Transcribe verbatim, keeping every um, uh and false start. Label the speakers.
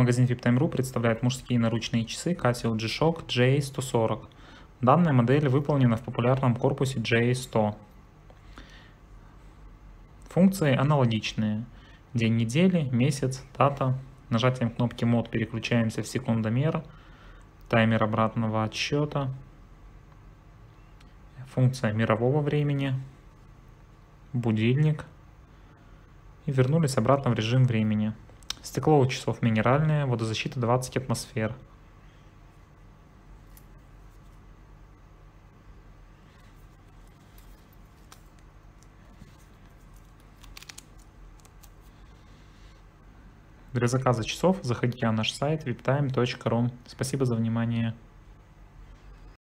Speaker 1: Магазин VIPtime точка ру представляет мужские наручные часы Casio G-Shock джей эй сто сорок. Данная модель выполнена в популярном корпусе джей эй сто. Функции аналогичные. День недели, месяц, дата. Нажатием кнопки мод переключаемся в секундомер, таймер обратного отсчета, функция мирового времени, будильник. И вернулись обратно в режим времени. Стекло у часов минеральное, водозащита двадцать атмосфер. Для заказа часов заходите на наш сайт виптайм точка ру. Спасибо за внимание.